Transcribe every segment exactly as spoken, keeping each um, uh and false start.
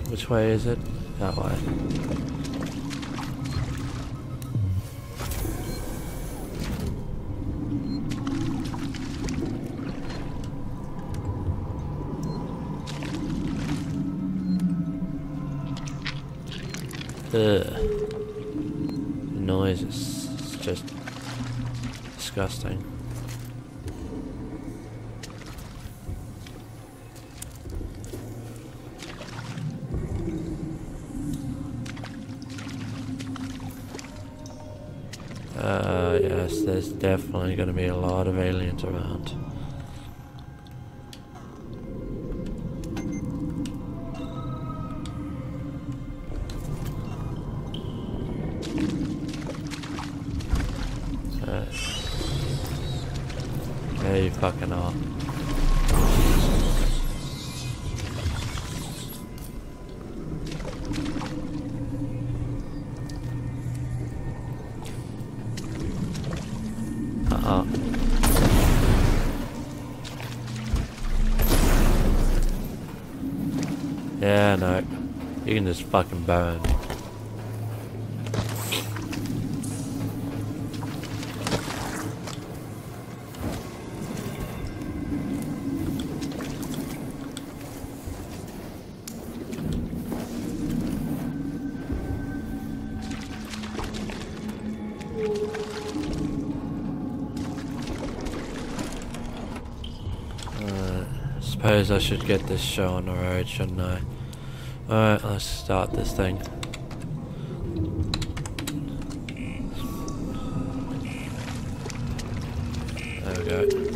Which way is it? That way. Ugh. The noise is it's just disgusting. Uh, yes, there's definitely going to be a lot of aliens around. Uh, yeah, you fucking are. Uh-uh. Yeah, no. You can just fucking burn. Suppose I should get this show on the road, shouldn't I? Alright, let's start this thing. There we go.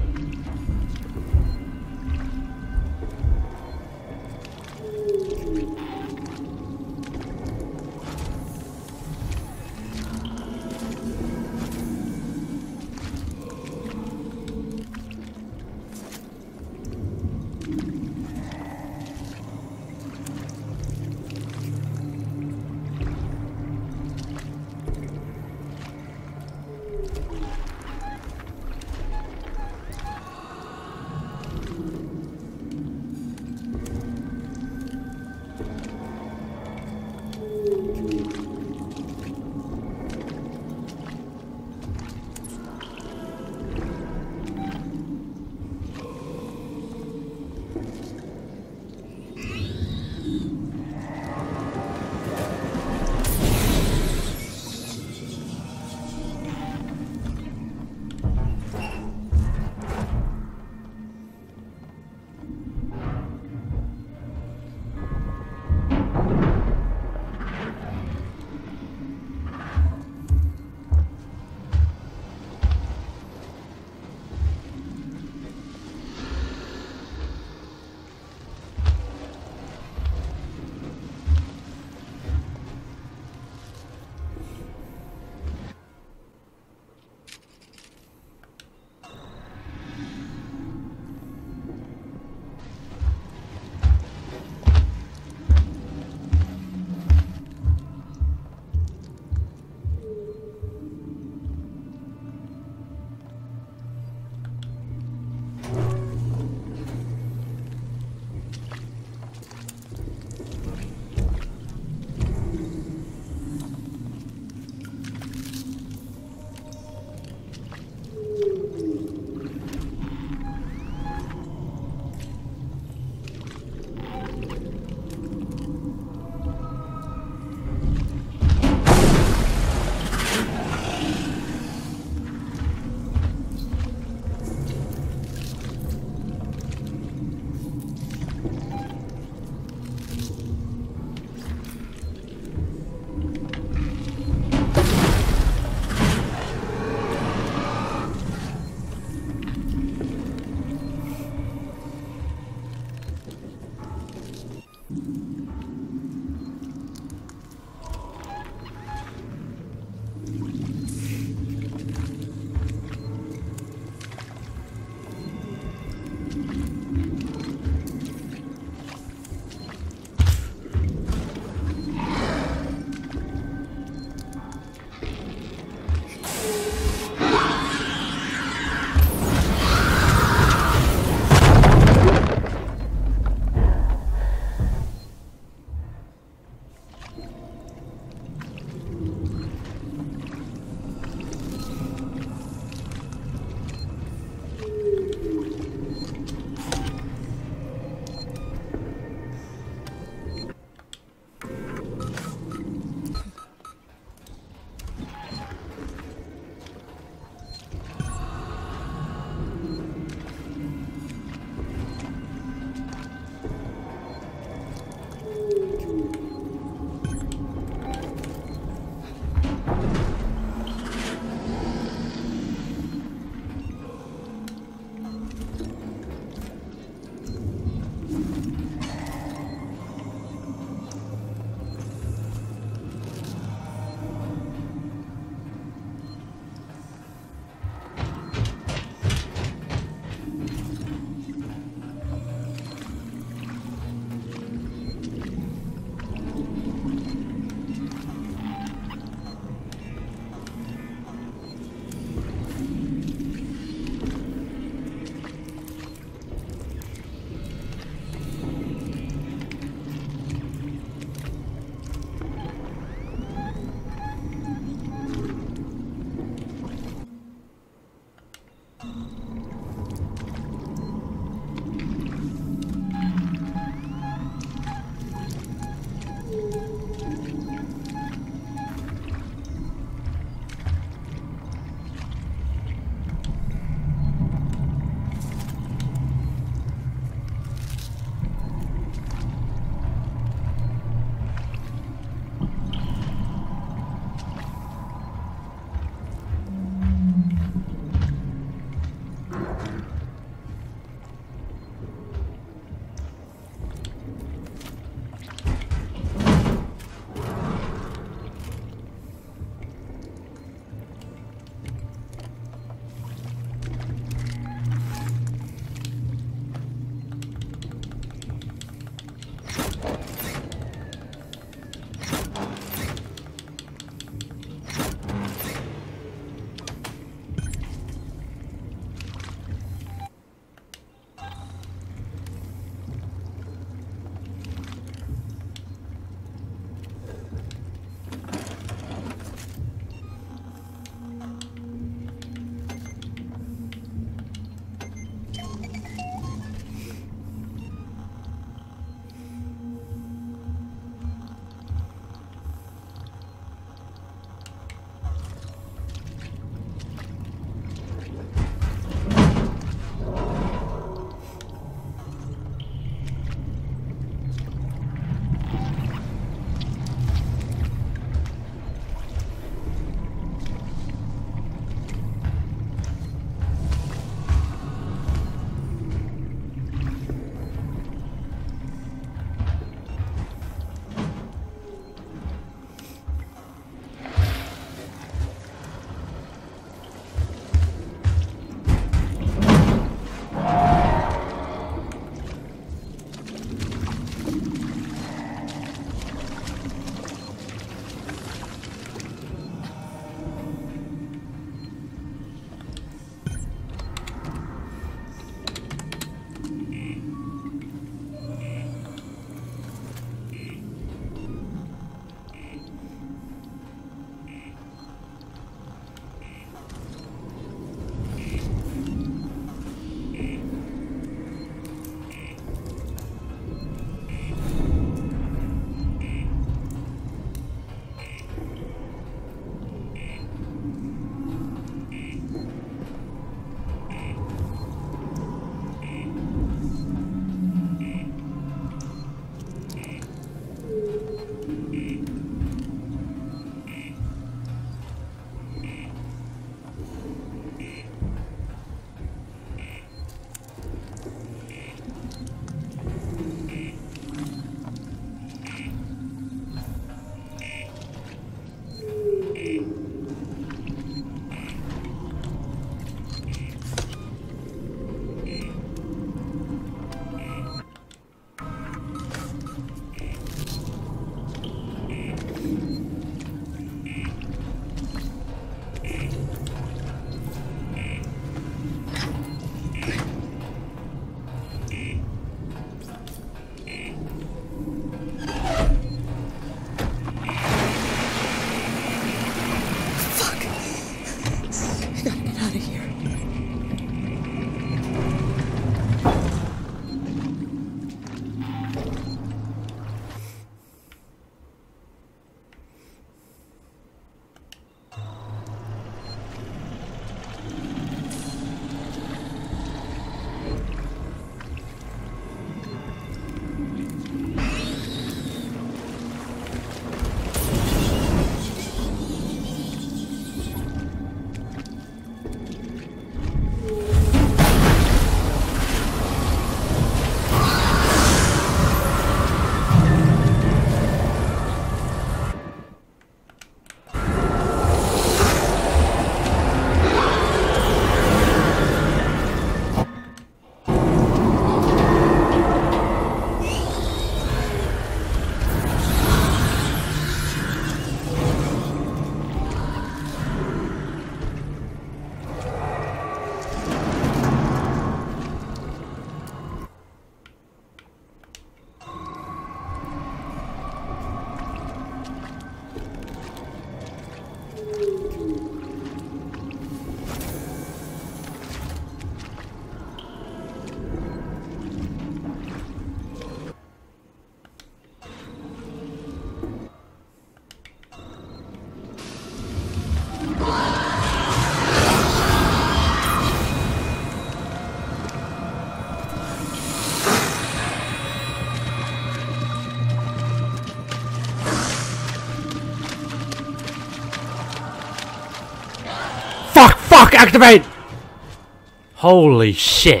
fuck, activate! Holy shit.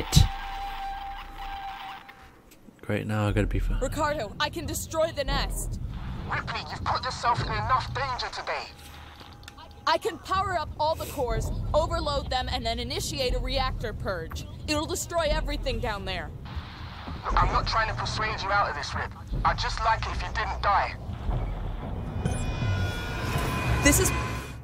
Great, now I gotta be fine. Ricardo, I can destroy the nest. Ripley, you've put yourself in enough danger today. I can power up all the cores, overload them, and then initiate a reactor purge. It'll destroy everything down there. Look, I'm not trying to persuade you out of this, Rip. I'd just like it if you didn't die. This is...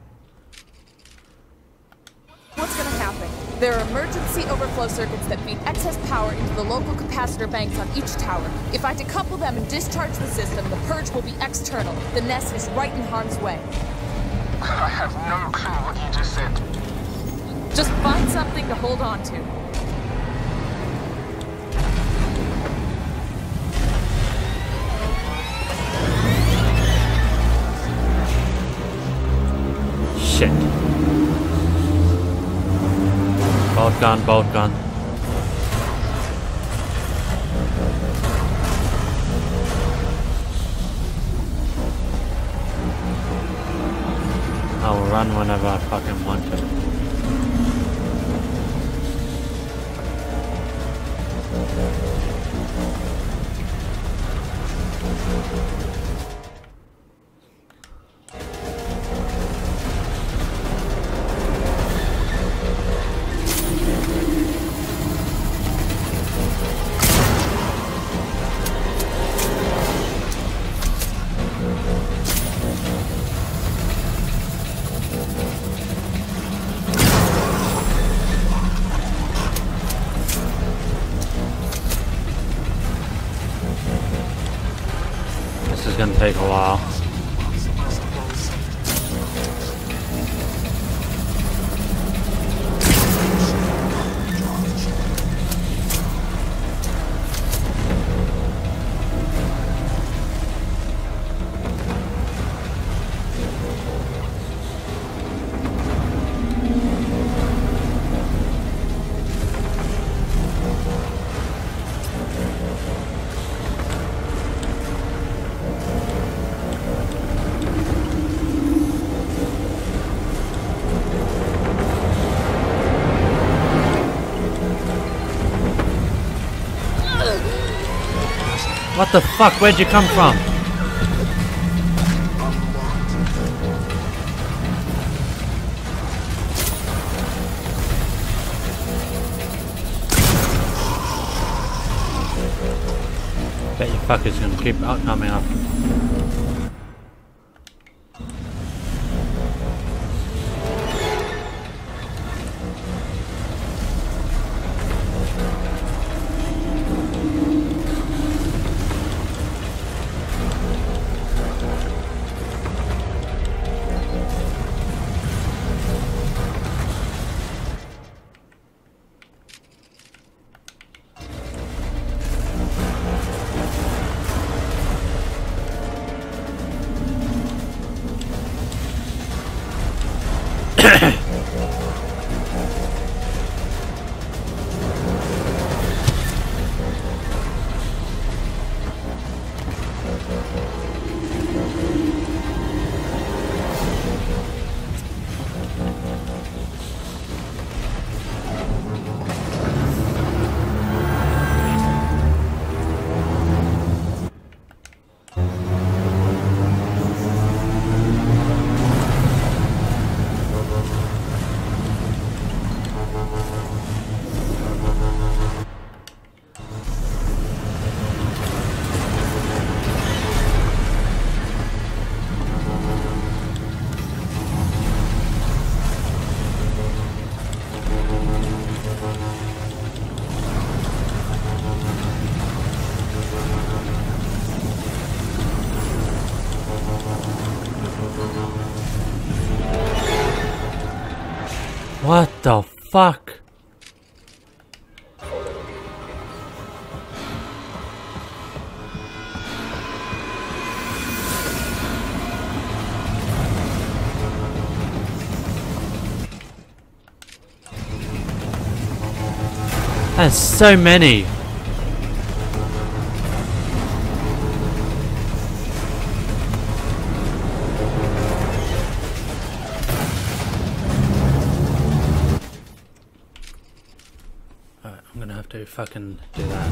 What's gonna happen? There are emergency overflow circuits that feed excess power into the local capacitor banks on each tower. If I decouple them and discharge the system, the purge will be external. The nest is right in harm's way. I have no clue what you just said. Just find something to hold on to. Shit. Bolt gun, bolt gun. I'll run whenever I fucking want to. This is gonna take a while. What the fuck? Where'd you come from? Bet you fuckers gonna keep out coming up. What the fuck? That's so many. gonna have to fucking do that.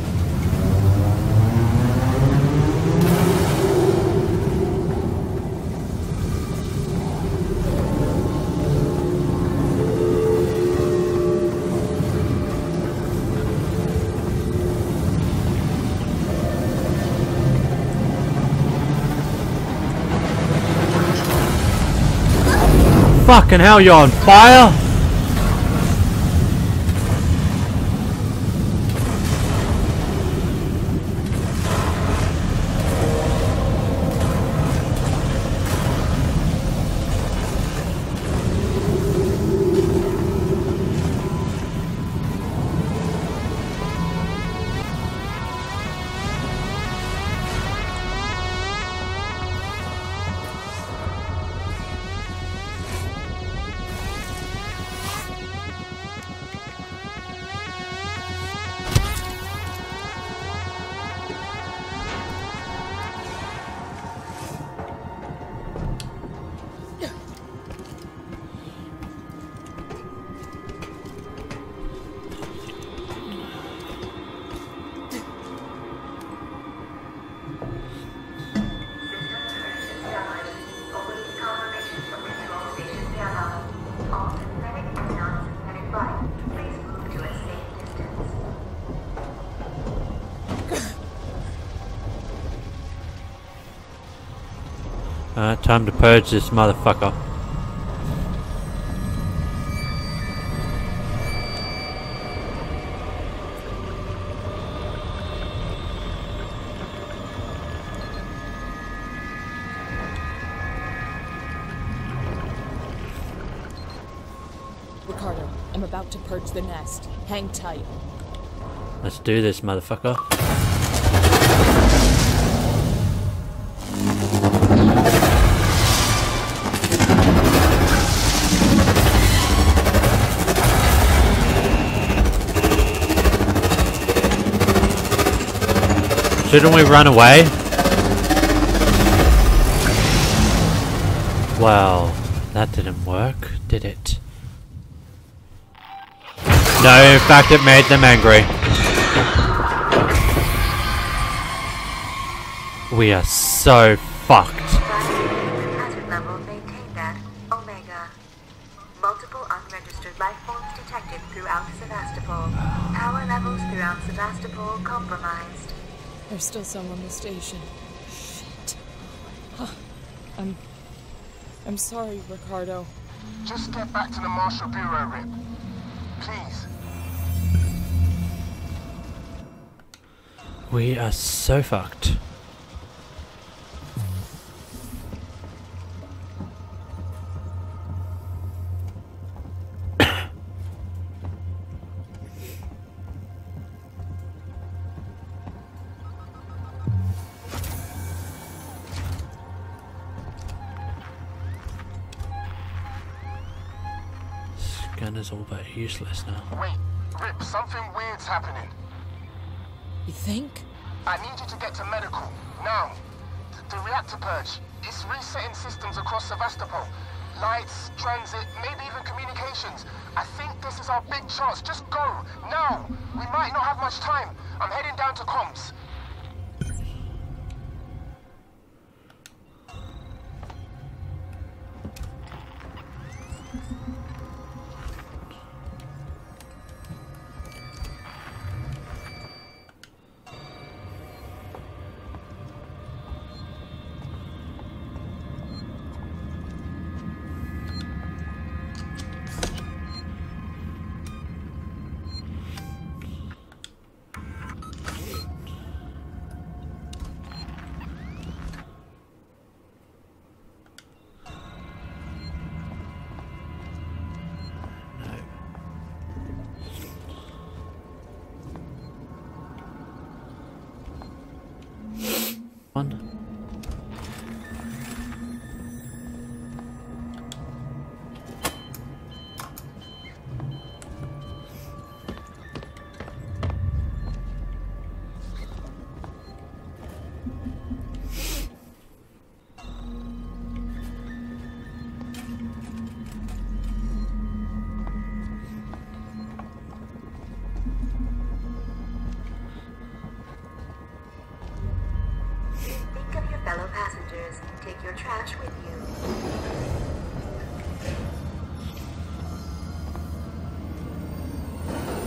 Fucking hell, you're on fire! Uh, time to purge this motherfucker. Ricardo, I'm about to purge the nest. Hang tight. Let's do this, motherfucker. Shouldn't we run away? Well, that didn't work, did it? No, in fact it made them angry. We are so fucked. Hazard level maintained at Omega. Multiple unregistered life forms detected throughout Sevastopol. Power levels throughout Sevastopol compromised. There's still some on the station. Shit. Huh. I'm... I'm sorry, Ricardo. Just get back to the Marshal Bureau, Rip. Please. We are so fucked. Scanner's all but useless now. Wait, Rip, something weird's happening. You think? I need you to get to medical, now. The, the reactor purge, it's resetting systems across Sevastopol. Lights, transit, maybe even communications. I think this is our big chance. Just go, now. We might not have much time. I'm heading down to comms.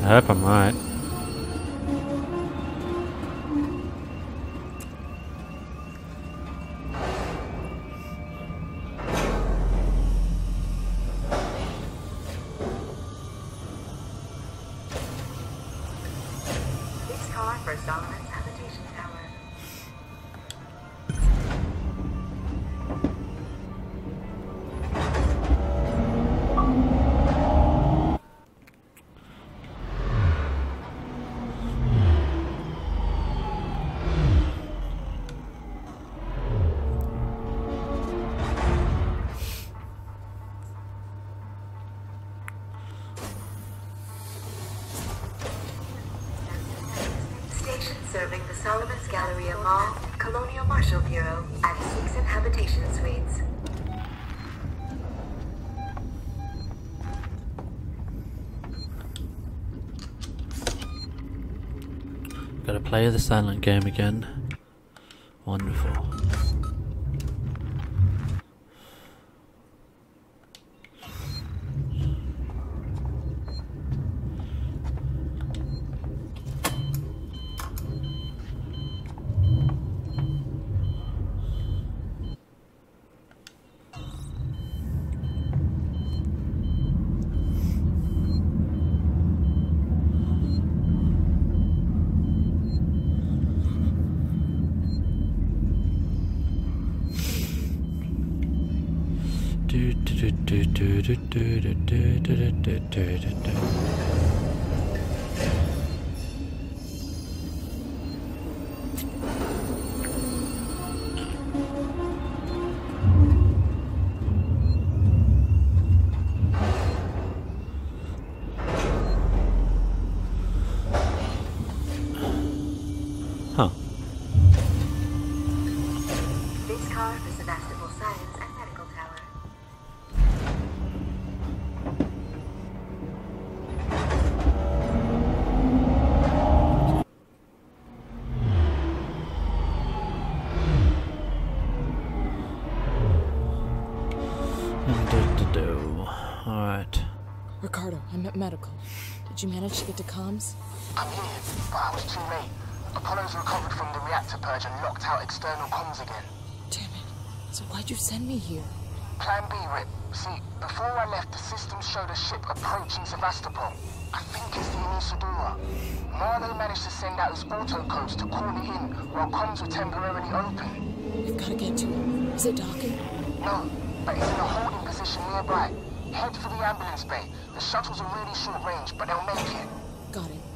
I hope I'm right. This car for Solomon's habitation tower. Station serving the Solomon's Galleria Mall, Colonial Marshal Bureau, and six inhabitation suites. Gotta play the silent game again. Wonderful. Do, do, do, do, do, do, do, do, do, do, do, do, do. Huh. This car for Sebastopol Science and Medical Tower. Alright. Ricardo, I'm at medical. Did you manage to get to comms? I'm here, but I was too late. Apollo's recovered from the reactor purge and locked out external comms again. Damn it. So why'd you send me here? Plan B, Rip. See, before I left, the system showed a ship approaching Sevastopol. I think it's the Inisudora. Marlowe managed to send out his auto codes to call it in while comms were temporarily open. We've gotta get to it. Is it docking? No, but it's in a holding position nearby. Head for the ambulance bay. The shuttles are really short range, but they'll make it. Got it.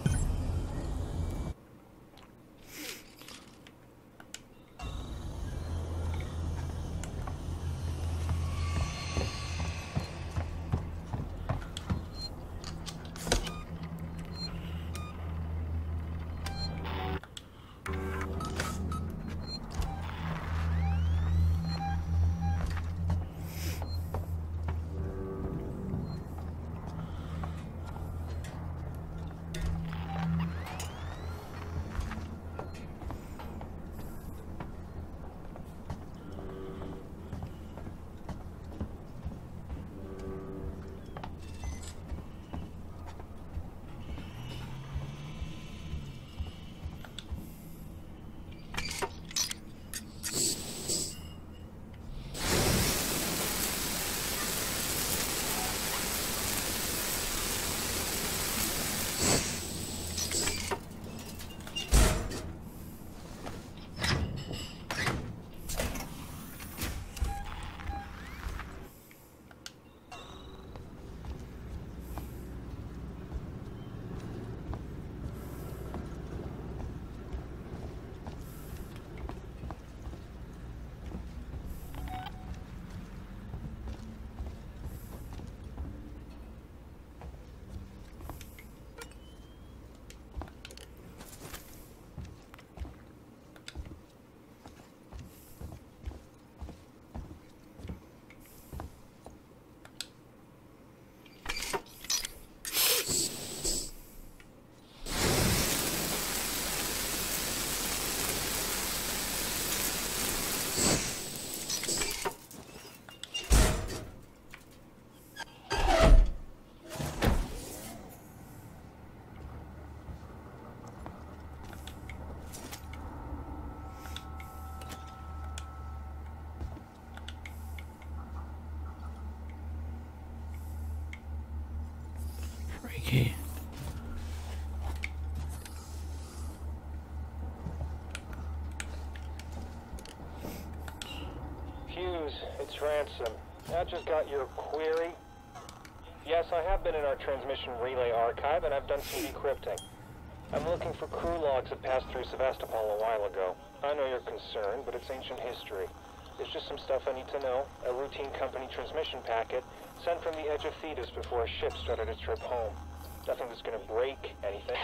key. Hughes, it's Ransom. I just got your query. Yes, I have been in our transmission relay archive, and I've done some decrypting. I'm looking for crew logs that passed through Sevastopol a while ago. I know you're concerned, but it's ancient history. There's just some stuff I need to know. A routine company transmission packet sent from the edge of Thetis before a ship started its trip home. Nothing that's gonna break anything.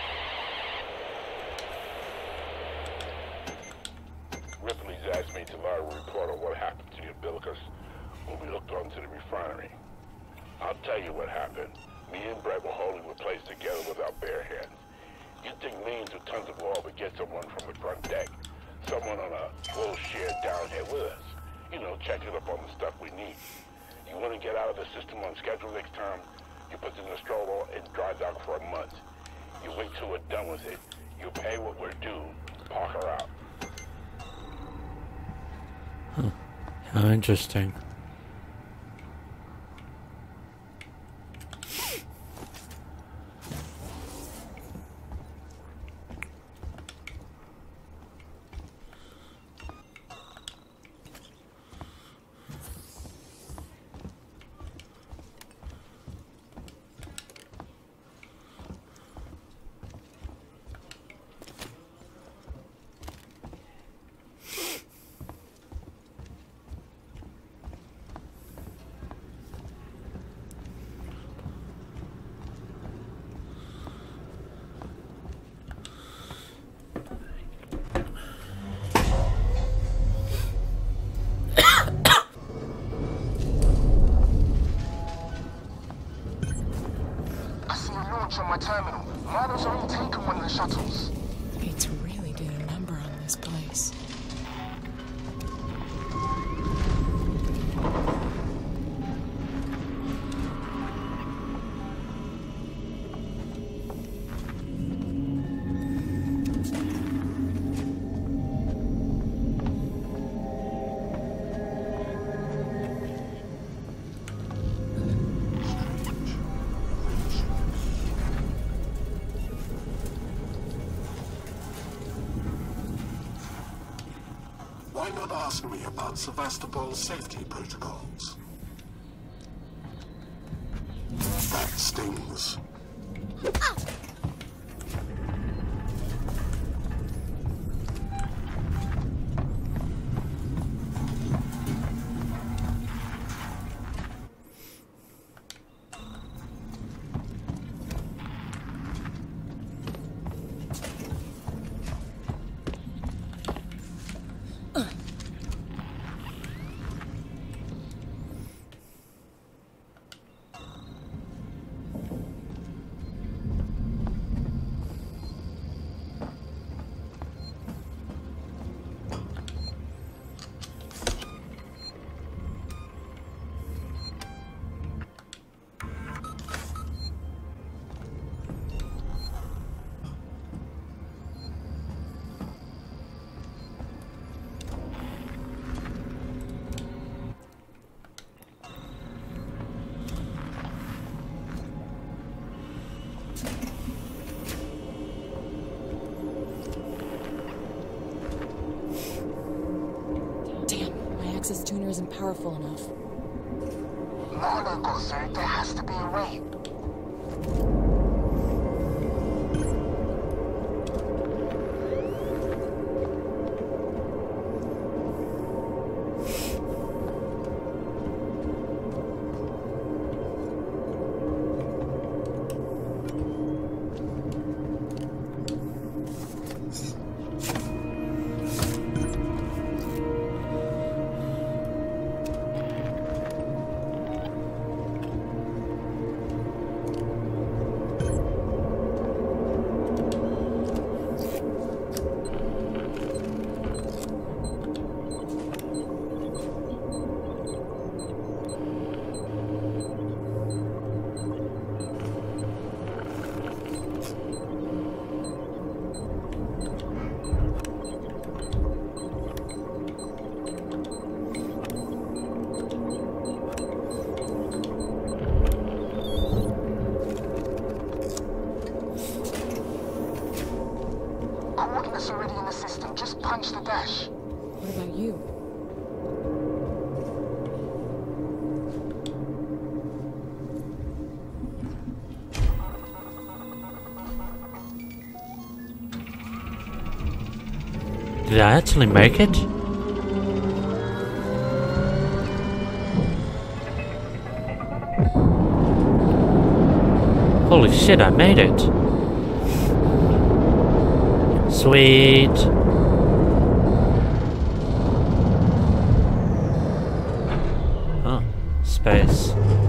Ripley's asked me to log a report on what happened to the umbilicus when we looked onto the refinery. I'll tell you what happened. Me and Brett were holding the place together with our bare hands. You'd think millions of tons of oil would get someone from the front deck, someone on a full share down here with us. You know, checking up on the stuff we need. You want to get out of the system on schedule next time, you put the Nostromo in dry dock for a month. You wait till we're done with it. You pay what we're due, park her out. Huh. How interesting. On my terminal. Milo's only taken one of the shuttles. It's really did a number on this place. Why not ask me about Sevastopol's safety protocols? That stings. Access tuner isn't powerful enough. Marlo got through. There has to be a way. punch the dash. What about you? Did I actually make it? Holy shit, I made it! Sweet! Oh, space.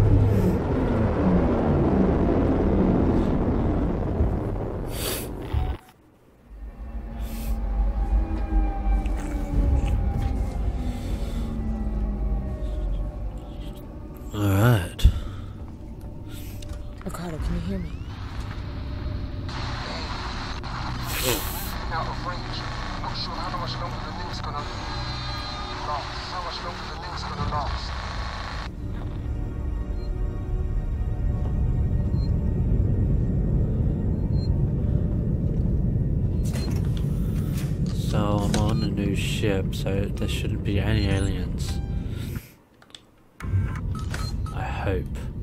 Alright. Ricardo, can you hear me? Out of range. Not sure how much longer the link's gonna last. How much longer the link's gonna last. So I'm on a new ship, so there shouldn't be any aliens. I hope.